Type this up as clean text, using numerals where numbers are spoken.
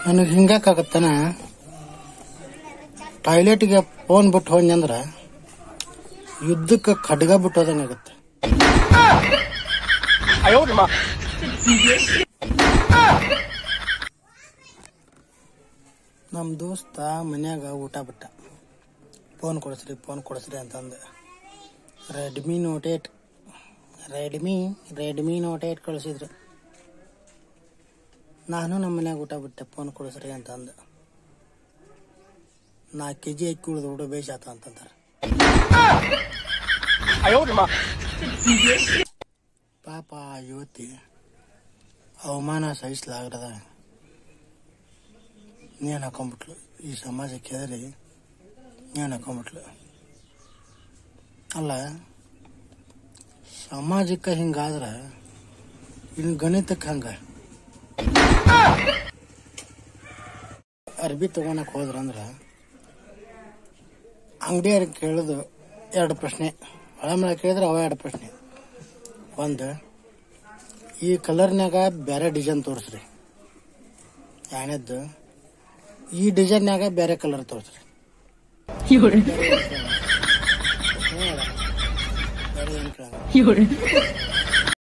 ನನಗೆ ಹಿಂಗಾಗತ್ತನ ಟಾಯ್ಲೆಟ್ಗೆ ಫೋನ್ ಬಿಟ್ಟು ಹೋದ್ನಂದ್ರ ಯುದ್ಧಕ್ಕೆ ಖಡ್ಗ ಬಿಟ್ಟೋದಂಗ ಆಗತ್ತೆ. ನಮ್ಮ ದೋಸ್ತ ಮನ್ಯಾಗ ಊಟ ಬಿಟ್ಟ, ಫೋನ್ ಕೊಡಿಸ್ರಿ ಅಂತಂದು ರೆಡ್ಮಿ ನೋಟ್ 8 ಕಳಿಸಿದ್ರು. ನಾನು ನಮ್ಮ ಮನ್ಯಾಗ ಊಟ ಬಿಟ್ಟೆ, ಫೋನ್ ಕೊಡಿಸ್ರಿ ಅಂತಂದು 4 kg ಅಕ್ಕಿ ಉಳಿದು ಊಟ ಬೇಸಾತ ಅಂತಂತಾರೆ. ಪಾಪ ಯುವತಿ ಅವಮಾನ ಸಹಿಸಲಾಗದ ನೇಣು ಹಾಕೊಂಡ್ಬಿಟ್ಲು. ಈ ಸಮಾಜಕ್ಕೆ ಹೆದರಿ ನೇಣು ಹಾಕೊಂಡ್ಬಿಟ್ಲು. ಅಲ್ಲ, ಸಮಾಜಕ್ಕೆ ಹಿಂಗಾದ್ರೆ ಇನ್ನು ಗಣಿತಕ್ಕೆ ಹಂಗ. ಅರ್ಬಿ ತಗೊಳಕ್ ಹೋದ್ರಂದ್ರ ಅಂಗಡಿಯವ್ರಿಗೆ ಕೇಳೋದು 2 ಪ್ರಶ್ನೆ, ಹೊಳಮಳ ಕೇಳಿದ್ರೆ ಅವ 2 ಪ್ರಶ್ನೆ. ಒಂದು, ಈ ಕಲರ್ನಾಗ ಬೇರೆ ಡಿಸೈನ್ ತೋರಿಸ್ರಿ. ಎರಡನೇದ್ದು, ಈ ಡಿಸೈನ್ಯಾಗ ಬೇರೆ ಕಲರ್ ತೋರಿಸ್ರಿ. ಬೇರೆ ಏನು ಕೇಳ